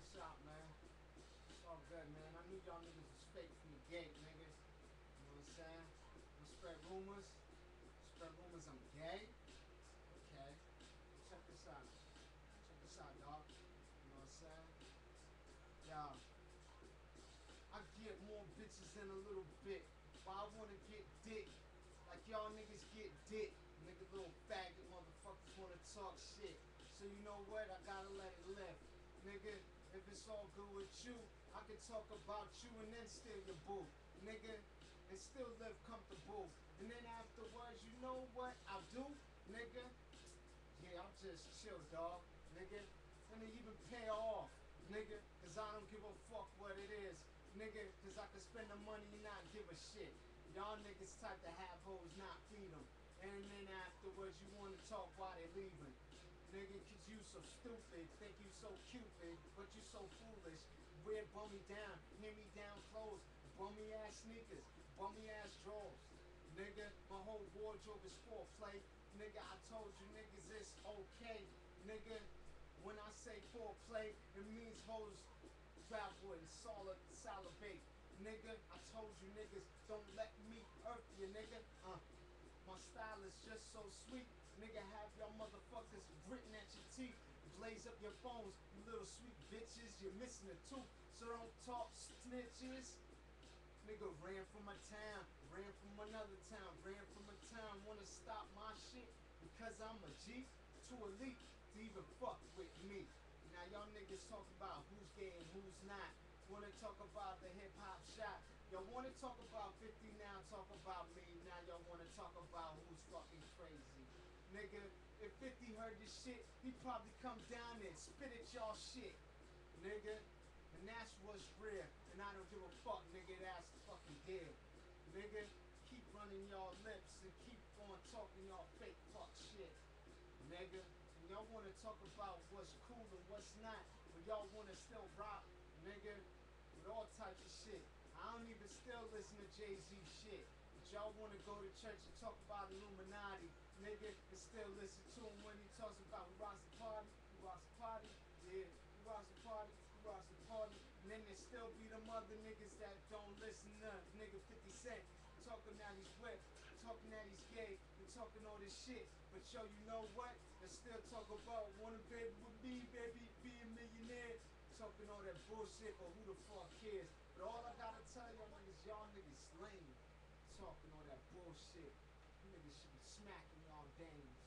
this out, man. It's all good, man. I knew y'all niggas was fake from the gate, niggas. You know what I'm saying? Don't spread rumors. Spread rumors I'm gay. Okay. Check this out. Check this out, dog. You know what I'm saying? Y'all, I get more bitches in a little bit. But I wanna get dick. Like y'all niggas get dick. Nigga, little faggot motherfuckers wanna talk shit. So you know what? I gotta let it live. Nigga, if it's all good with you, I can talk about you and then steal your boo. Nigga, and still live comfortable. And then afterwards, you know what I do? Nigga, yeah, I'm just chill, dog. Nigga, and then even pay off. Nigga, cause I don't give a fuck what it is. Nigga, cause I can spend the money and not give a shit. Y'all niggas type to have hoes, not feed them. And then afterwards, you wanna talk while they leaving. Nigga, cause you so stupid, think you so cupid, but you so foolish. Wear bummy down, hand me down clothes, bummy ass sneakers, bummy ass drawers. Nigga, my whole wardrobe is foreplay. Nigga, I told you niggas it's okay. Nigga, when I say foreplay, it means hoes travel and salivate. Nigga, I told you niggas, don't let me hurt you, nigga. My style is just so sweet. Nigga, have y'all motherfuckers gritting at your teeth. Blaze up your phones, you little sweet bitches. You're missing a tooth, so don't talk snitches. Nigga ran from a town, ran from another town, ran from a town. Wanna stop my shit because I'm a G? Too elite to even fuck with me. Now y'all niggas talk about who's gay and who's not. Wanna talk about the hip hop shot. Y'all wanna talk about 50 now, talk about me. Now y'all wanna talk about who's fucking crazy. Nigga, if 50 heard this shit, he'd probably come down and spit at y'all shit. Nigga, and that's what's real. And I don't give a fuck, nigga, that's the fucking deal. Nigga, keep running y'all lips and keep on talking y'all fake fuck shit. Nigga, and y'all wanna talk about what's cool and what's not, but y'all wanna still rock, nigga, with all types of shit. I don't even still listen to Jay-Z shit. But y'all wanna go to church and talk about Illuminati, nigga, and still listen to him when he talks about who rocks the party, who rocks the party, yeah, who rocks the party, who rocks the party. And then there still be them other niggas that don't listen to nigga 50 Cent. Talking that he's whipped, talking that he's gay, and talking all this shit. But yo, you know what? They still talk about wanna baby with me, baby, be a millionaire. Talking all that bullshit, but who the fuck cares? But all I gotta tell y'all niggas lame. Talking all that bullshit. You niggas should be smacking y'all dang